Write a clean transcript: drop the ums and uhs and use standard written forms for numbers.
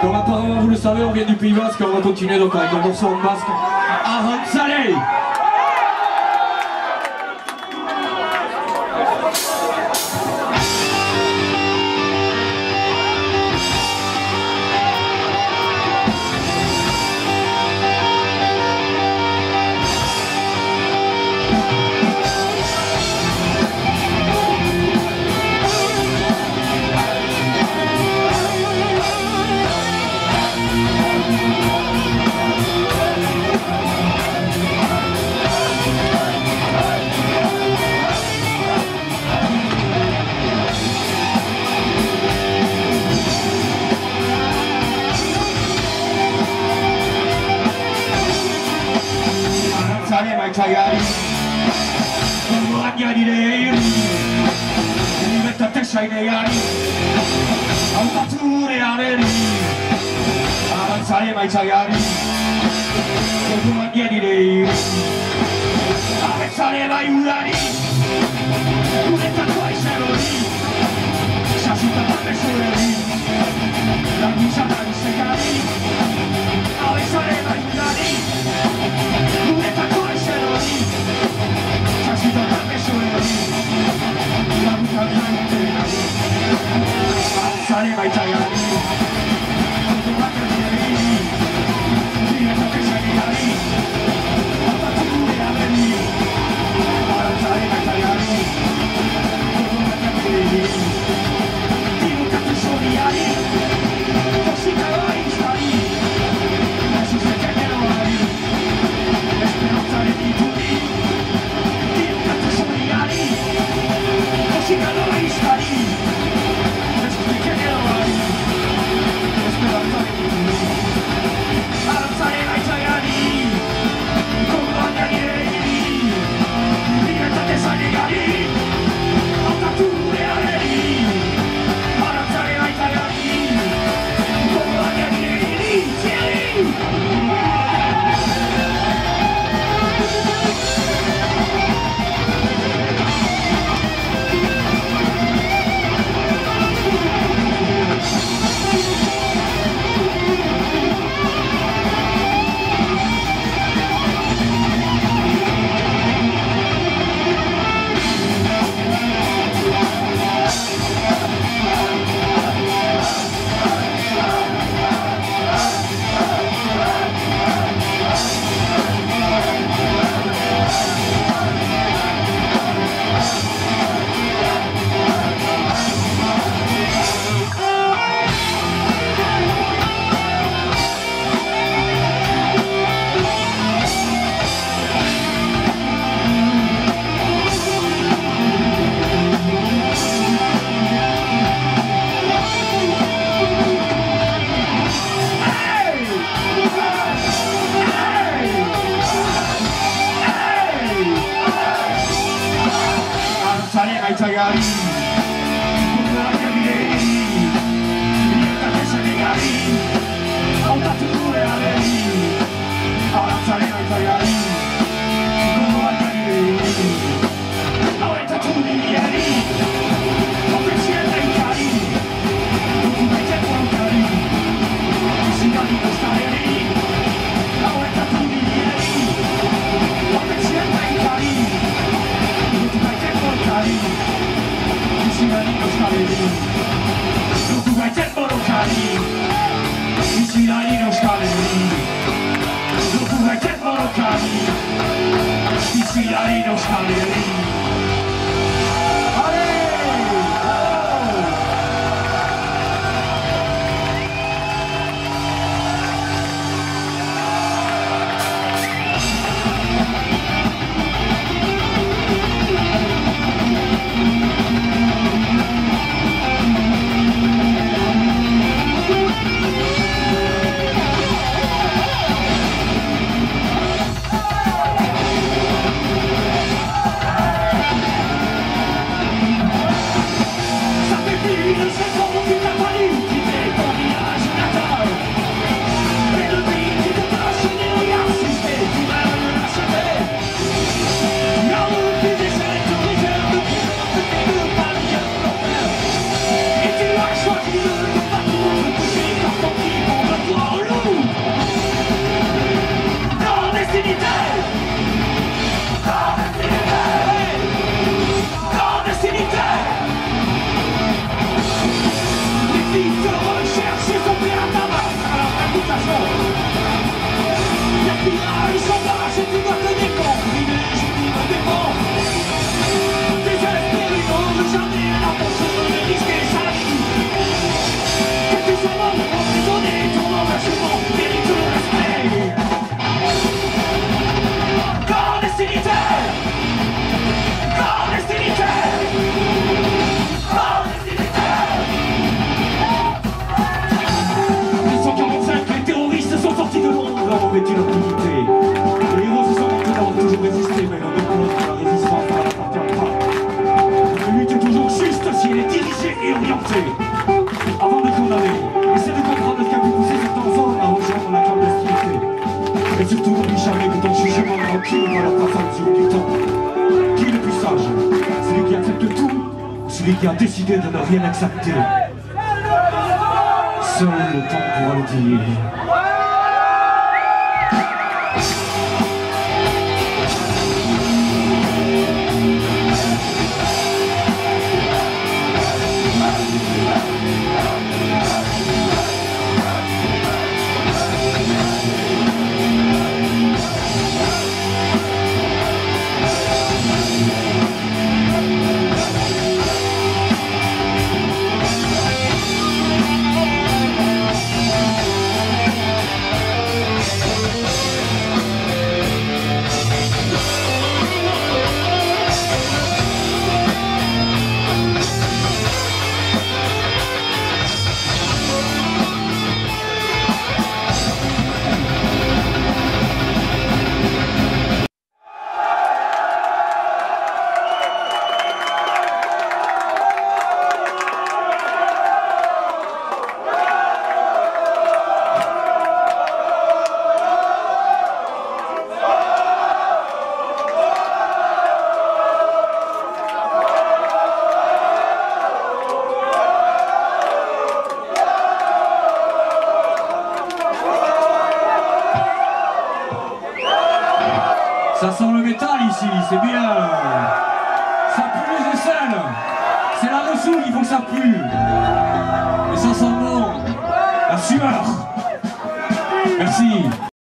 Comme apparemment vous le savez, on vient du Pays Basque et on va continuer donc avec un morceau en basque. Arrantzale! Maitaiari, Gogoaniari deiri, Libertate saineari, Hautatureari, Arantzale maitaiari, Gogoaniari deiri, Abertzale baiudari, Guretako aizerori, Sasutatan bezureri, Laguntzatan izekari, Abertzale baiudari, Guretako aizerori, Sasutatan bezureri, Laguntzatan izekari, Abertzale maitaiari, Gogoaniari deiri, Libertate saineari, Hautatureari, Arantzale maitaiari, Gogoaniari deiri, Maitaiari, Gogoaniari deiri, Libertate saineari, Hautatureari, Arantzale maitaiari, Gogoaniari deiri, Hauetatureari, Ofrezienda ikari, Dokumenteko aukari, Bizigari nostareri, Hauetatureari, Ofrezienda ikari, Dokumenteko aukari, Bizigari nostareri, Dokumenteko aukari, Bizigari nostareri, Dokumenteko aukari, Bizigari nostareri. Keep on celui qui a décidé de ne rien accepter. Seul le temps pourra le dire. Ça sent le métal ici, c'est bien. Ça pue les aisselles. C'est la ressoule, il faut que ça pue. Et ça sent bon. La sueur. Merci.